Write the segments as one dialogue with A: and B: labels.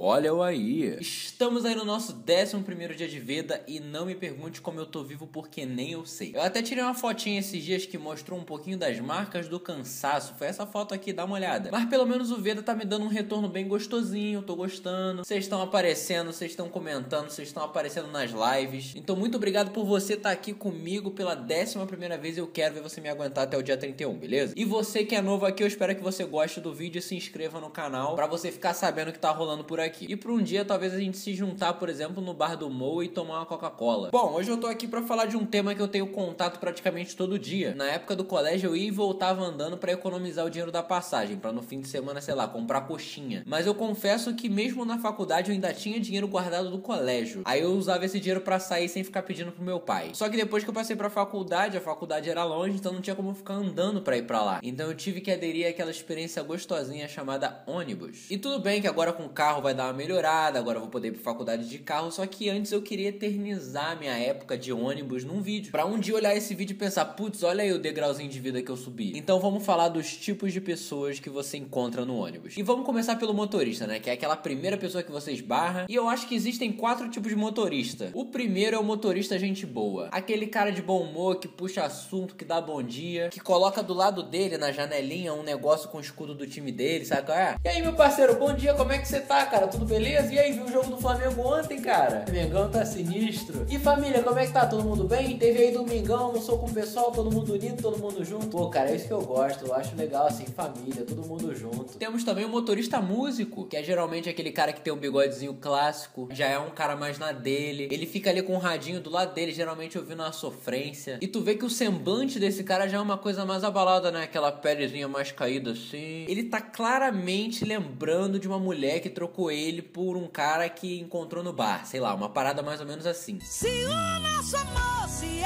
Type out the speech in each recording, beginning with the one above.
A: olha eu aí. Estamos aí no nosso 11º dia de vida e não me pergunte como eu tô vivo porque nem eu sei. Eu até tirei uma fotinha esses dias que mostrou um pouquinho das marcas do cansaço. Foi essa foto aqui, dá uma olhada. Mas pelo menos o Veda tá me dando um retorno bem gostosinho, eu tô gostando. Vocês estão aparecendo, vocês estão comentando, vocês estão aparecendo nas lives. Então muito obrigado por você estar aqui comigo pela 11ª vez. Eu quero ver você me aguentar até o dia 31, beleza? E você que é novo aqui, eu espero que você goste do vídeo e se inscreva no canal pra você ficar sabendo o que tá rolando por aqui. E por um dia, talvez a gente se juntar, por exemplo, no bar do Mo e tomar uma Coca-Cola. Bom, hoje eu tô aqui pra falar de um tema que eu tenho contato praticamente todo dia. Na época do colégio, eu ia e voltava andando pra economizar o dinheiro da passagem, pra no fim de semana, sei lá, comprar coxinha. Mas eu confesso que mesmo na faculdade eu ainda tinha dinheiro guardado do colégio. Aí eu usava esse dinheiro pra sair sem ficar pedindo pro meu pai. Só que depois que eu passei pra faculdade, a faculdade era longe, então não tinha como ficar andando pra ir pra lá. Então eu tive que aderir àquela experiência gostosinha chamada ônibus. E tudo bem que agora com o carro vai dar uma melhorada, agora eu vou poder ir pra faculdade de carro, só que antes eu queria eternizar minha época de ônibus num vídeo. Pra um dia olhar esse vídeo e pensar, putz, olha aí o degrauzinho de vida que eu subi. Então vamos falar dos tipos de pessoas que você encontra no ônibus. E vamos começar pelo motorista, né? Que é aquela primeira pessoa que você esbarra. E eu acho que existem 4 tipos de motorista. O primeiro é o motorista gente boa. Aquele cara de bom humor, que puxa assunto, que dá bom dia, que coloca do lado dele, na janelinha, um negócio com o escudo do time dele, sabe qual é? E aí, meu parceiro, bom dia, como é que você tá, cara? Tudo beleza? E aí, viu o jogo do Flamengo ontem, cara? O Mengão tá sinistro. E família, como é que tá? Todo mundo bem? Teve aí domingão, almoçou com o pessoal, todo mundo unido, todo mundo junto. Pô, cara, é isso que eu gosto, eu acho legal, assim, família, todo mundo junto. Temos também o motorista músico, que é geralmente aquele cara que tem um bigodezinho clássico, já é um cara mais na dele, ele fica ali com um radinho do lado dele, geralmente ouvindo uma sofrência, e tu vê que o semblante desse cara já é uma coisa mais abalada, né? Aquela pelezinha mais caída assim. Ele tá claramente lembrando de uma mulher que trocou ele por um cara que encontrou no bar, sei lá, uma parada mais ou menos assim.
B: Se o nosso amor se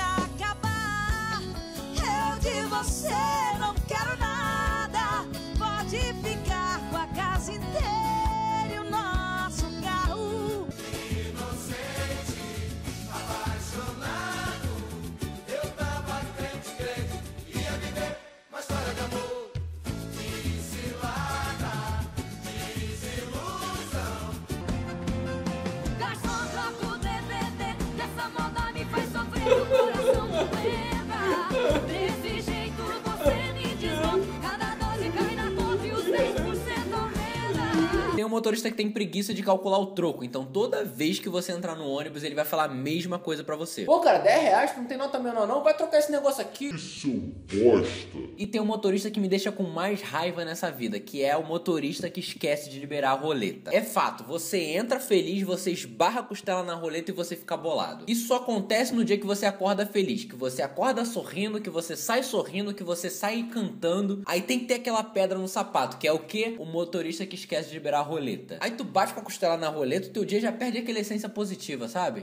B: acabar, eu de você não quero nada. Pode ficar com a casa inteira e o nosso carro.
C: Inocente, apaixonado, eu tava crente, ia viver uma história de amor. De cilada, desilusão.
B: Garçom, troca o DVD, dessa moda me faz sofrer, o coração doeva. Desse jeito você me desmonta, cada dose cai na conta e os 10% aumenta.
A: Tem um motorista que tem preguiça de calcular o troco, então toda vez que você entrar no ônibus, ele vai falar a mesma coisa pra você. Pô, cara, R$10, tu não tem nota menor não? Vai trocar esse negócio aqui.
D: Seu bosta.
A: E tem um motorista que me deixa com mais raiva nessa vida, que é o motorista que esquece de liberar a roleta. É fato, você entra feliz, você esbarra a costela na roleta e você fica bolado. Isso só acontece no dia que você acorda feliz, que você acorda sorrindo, que você sai sorrindo, que você sai cantando. Aí tem que ter aquela pedra no sapato, que é o quê? O motorista que esquece de liberar a roleta. Aí tu bate com a costela na roleta, o teu dia já perde aquela essência positiva, sabe?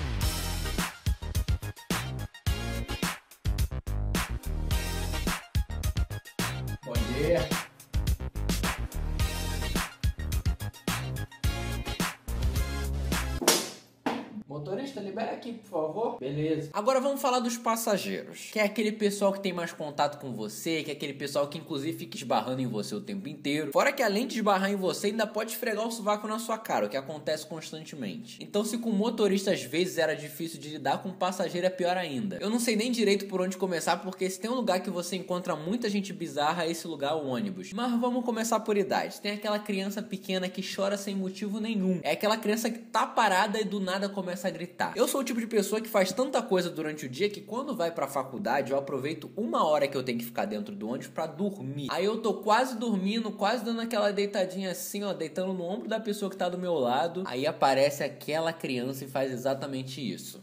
A: Bom dia. Motorista, libera aqui, por favor. Beleza. Agora vamos falar dos passageiros, que é aquele pessoal que tem mais contato com você, que é aquele pessoal que inclusive fica esbarrando em você o tempo inteiro. Fora que além de esbarrar em você, ainda pode esfregar o sovaco na sua cara, o que acontece constantemente. Então se com motorista às vezes era difícil de lidar, com passageiro é pior ainda. Eu não sei nem direito por onde começar, porque se tem um lugar que você encontra muita gente bizarra, esse lugar é o ônibus. Mas vamos começar por idade. Tem aquela criança pequena que chora sem motivo nenhum. É aquela criança que tá parada e do nada começa a gritar. Eu sou o tipo de pessoa que faz tanta coisa durante o dia que quando vai pra faculdade eu aproveito 1 hora que eu tenho que ficar dentro do ônibus pra dormir. Aí eu tô quase dormindo, quase dando aquela deitadinha assim, ó, deitando no ombro da pessoa que tá do meu lado. Aí aparece aquela criança e faz exatamente isso.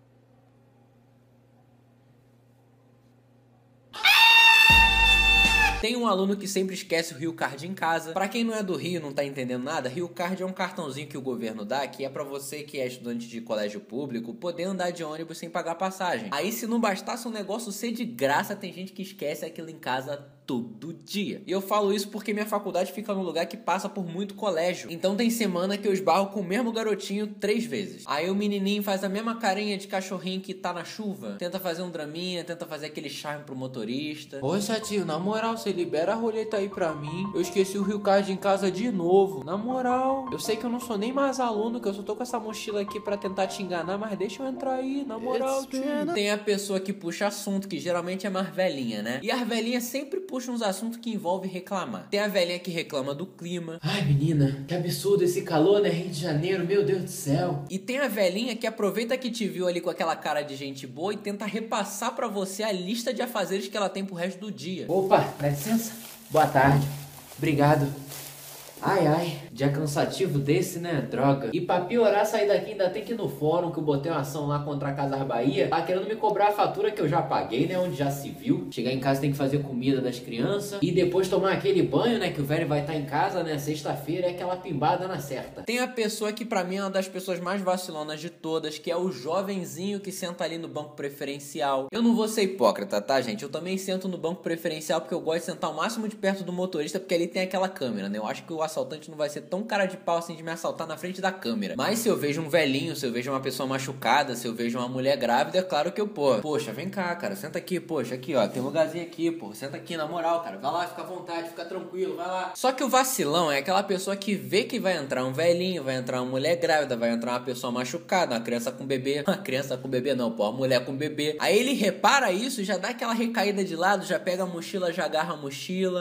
A: Tem um aluno que sempre esquece o Rio Card em casa. Pra quem não é do Rio e não tá entendendo nada, Rio Card é um cartãozinho que o governo dá, que é pra você que é estudante de colégio público poder andar de ônibus sem pagar passagem. Aí se não bastasse um negócio ser de graça, tem gente que esquece aquilo em casa todo dia. E eu falo isso porque minha faculdade fica num lugar que passa por muito colégio. Então tem semana que eu esbarro com o mesmo garotinho 3 vezes. Aí o menininho faz a mesma carinha de cachorrinho que tá na chuva, tenta fazer um draminha, tenta fazer aquele charme pro motorista. Ô chatinho, na moral, você libera a roleta aí pra mim. Eu esqueci o Rio Card em casa de novo. Na moral, eu sei que eu não sou nem mais aluno, que eu só tô com essa mochila aqui pra tentar te enganar, mas deixa eu entrar aí, na moral, tio. Tem a pessoa que puxa assunto, que geralmente é mais velhinha, né? E as velhinhas sempre puxam uns assuntos que envolvem reclamar. Tem a velhinha que reclama do clima. Ai, menina, que absurdo esse calor, né? Rio de Janeiro, meu Deus do céu. E tem a velhinha que aproveita que te viu ali com aquela cara de gente boa e tenta repassar pra você a lista de afazeres que ela tem pro resto do dia. Opa, dá licença. Boa tarde. Obrigado. Ai, dia cansativo desse, né? Droga. E pra piorar, sair daqui ainda tem que ir no fórum, que eu botei uma ação lá contra a Casas Bahia. Tá querendo me cobrar a fatura que eu já paguei, né? Onde já se viu. Chegar em casa tem que fazer comida das crianças. E depois tomar aquele banho, né? Que o velho vai estar em casa, né? Sexta-feira é aquela pimbada na certa. Tem a pessoa que pra mim é uma das pessoas mais vacilonas de todas, que é o jovenzinho que senta ali no banco preferencial. Eu não vou ser hipócrita, tá, gente? Eu também sento no banco preferencial porque eu gosto de sentar o máximo de perto do motorista, porque ali tem aquela câmera, né? Eu acho que o assaltante não vai ser tão cara de pau assim de me assaltar na frente da câmera. Mas se eu vejo um velhinho, se eu vejo uma pessoa machucada, se eu vejo uma mulher grávida, é claro que eu, poxa, vem cá, cara, senta aqui, poxa, aqui, ó, tem um lugarzinho aqui, pô, senta aqui, na moral, cara, vai lá, fica à vontade, fica tranquilo, vai lá. Só que o vacilão é aquela pessoa que vê que vai entrar um velhinho, vai entrar uma mulher grávida, vai entrar uma pessoa machucada, uma criança com bebê, uma criança com bebê não, pô, uma mulher com bebê. Aí ele repara isso, já dá aquela recaída de lado, já pega a mochila, já agarra a mochila.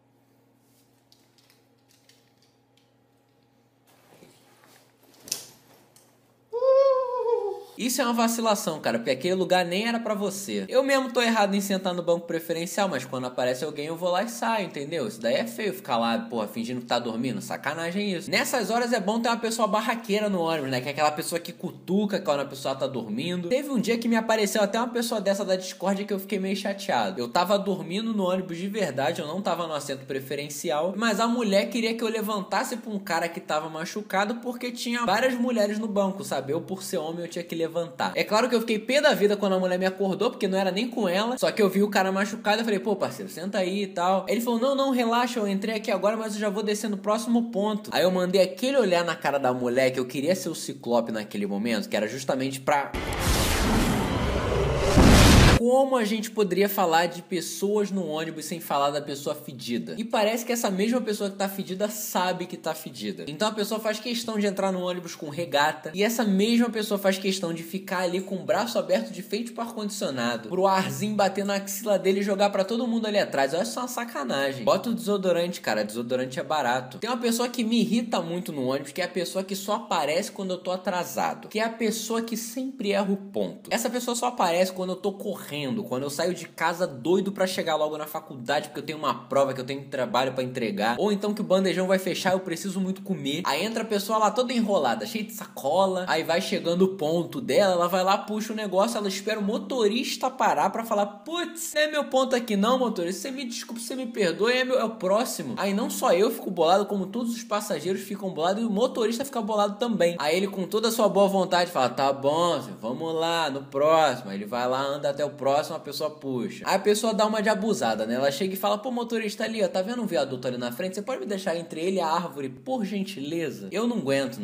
A: Isso é uma vacilação, cara, porque aquele lugar nem era pra você. Eu mesmo tô errado em sentar no banco preferencial, mas quando aparece alguém eu vou lá e saio, entendeu? Isso daí é feio, ficar lá, porra, fingindo que tá dormindo. Sacanagem isso. Nessas horas é bom ter uma pessoa barraqueira no ônibus, né? Que é aquela pessoa que cutuca quando a pessoa tá dormindo. Teve um dia que me apareceu até uma pessoa dessa da Discord que eu fiquei meio chateado. Eu tava dormindo no ônibus de verdade, eu não tava no assento preferencial, mas a mulher queria que eu levantasse pra um cara que tava machucado porque tinha várias mulheres no banco, sabe? Eu, por ser homem, eu tinha que levantar. É claro que eu fiquei pé da vida quando a mulher me acordou, porque não era nem com ela, só que eu vi o cara machucado, eu falei, pô, parceiro, senta aí e tal. Ele falou, não, relaxa, eu entrei aqui agora, mas eu já vou descer no próximo ponto. Aí eu mandei aquele olhar na cara da mulher que eu queria ser o Ciclope naquele momento, que era justamente pra... Como a gente poderia falar de pessoas no ônibus sem falar da pessoa fedida? E parece que essa mesma pessoa que tá fedida sabe que tá fedida. Então a pessoa faz questão de entrar no ônibus com regata, e essa mesma pessoa faz questão de ficar ali com o braço aberto de frente pro ar-condicionado, pro arzinho bater na axila dele e jogar pra todo mundo ali atrás. Eu acho isso uma sacanagem. Bota o desodorante, cara. Desodorante é barato. Tem uma pessoa que me irrita muito no ônibus, que é a pessoa que só aparece quando eu tô atrasado. Que é a pessoa que sempre erra o ponto. Essa pessoa só aparece quando eu tô correndo, quando eu saio de casa doido pra chegar logo na faculdade porque eu tenho uma prova, que eu tenho trabalho pra entregar, ou então que o bandejão vai fechar, eu preciso muito comer. Aí entra a pessoa lá toda enrolada, cheia de sacola, aí vai chegando o ponto dela, ela vai lá, puxa o negócio, ela espera o motorista parar pra falar, putz, não é meu ponto aqui não, motorista, você me desculpa, você me perdoe, é o próximo. Aí não só eu fico bolado, como todos os passageiros ficam bolados e o motorista fica bolado também. Aí ele, com toda a sua boa vontade, fala, tá bom, vamos lá, no próximo. Aí ele vai lá, anda até o próximo, a pessoa puxa. Aí a pessoa dá uma de abusada, né? Ela chega e fala, pô, motorista ali, ó, tá vendo um viaduto ali na frente? Você pode me deixar entre ele e a árvore, por gentileza? Eu não aguento,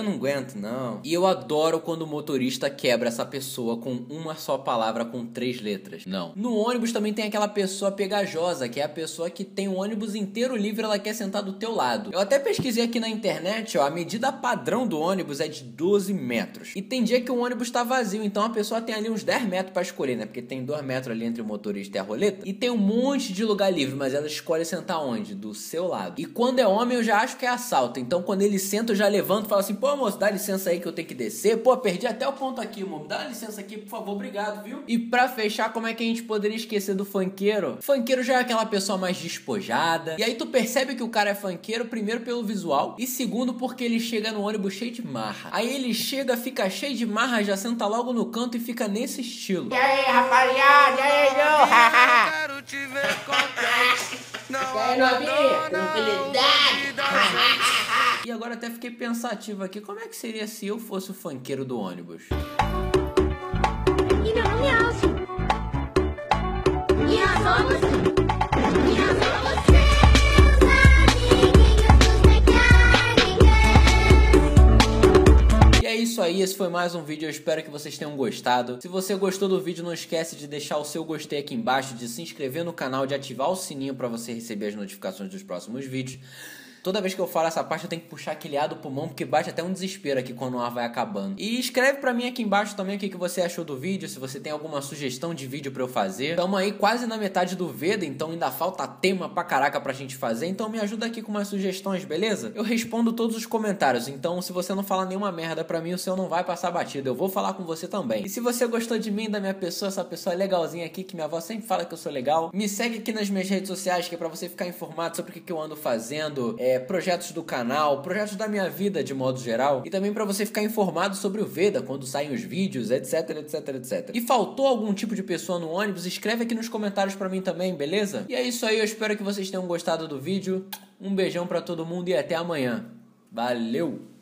A: não. E eu adoro quando o motorista quebra essa pessoa com uma só palavra, com 3 letras. Não. No ônibus também tem aquela pessoa pegajosa, que é a pessoa que tem o ônibus inteiro livre, ela quer sentar do teu lado. Eu até pesquisei aqui na internet, ó, a medida padrão do ônibus é de 12 metros. E tem dia que o ônibus tá vazio, então a pessoa tem ali uns 10 metros pra escolher, né? Porque tem 2 metros ali entre o motorista e a roleta, e tem um monte de lugar livre, mas ela escolhe sentar onde? Do seu lado. E quando é homem eu já acho que é assalto, então quando ele senta eu já levanto e falo assim, pô moço, dá licença aí que eu tenho que descer, pô, perdi até o ponto aqui, moço, dá licença aqui por favor, obrigado, viu? E pra fechar, como é que a gente poderia esquecer do funkeiro? Funkeiro já é aquela pessoa mais despojada, e aí tu percebe que o cara é funkeiro, primeiro pelo visual, e segundo porque ele chega no ônibus cheio de marra. Aí ele chega, fica cheio de marra, já senta logo no canto e fica nesse estilo.
E: E aí, rapaziada, e aí, meu?
C: Quero te ver contente. Não
E: novinha, tranquilidade.
A: E agora até fiquei pensativo aqui, como é que seria se eu fosse o funkeiro do ônibus?
F: E nós somos
A: aí, esse foi mais um vídeo, eu espero que vocês tenham gostado. Se você gostou do vídeo, não esquece de deixar o seu gostei aqui embaixo, de se inscrever no canal, de ativar o sininho para você receber as notificações dos próximos vídeos. Toda vez que eu falo essa parte eu tenho que puxar aquele ar do pulmão, porque bate até um desespero aqui quando o ar vai acabando. E escreve pra mim aqui embaixo também o que você achou do vídeo, se você tem alguma sugestão de vídeo pra eu fazer. Tamo aí quase na metade do Veda, então ainda falta tema pra caraca pra gente fazer, então me ajuda aqui com umas sugestões, beleza? Eu respondo todos os comentários, então se você não falar nenhuma merda pra mim, o seu não vai passar batido, eu vou falar com você também. E se você gostou de mim, da minha pessoa, essa pessoa legalzinha aqui, que minha avó sempre fala que eu sou legal, me segue aqui nas minhas redes sociais, que é pra você ficar informado sobre o que eu ando fazendo, projetos do canal, projetos da minha vida de modo geral, e também pra você ficar informado sobre o Veda, quando saem os vídeos, etc, etc, etc. E faltou algum tipo de pessoa no ônibus? Escreve aqui nos comentários pra mim também, beleza? E é isso aí, eu espero que vocês tenham gostado do vídeo. Um beijão pra todo mundo e até amanhã. Valeu!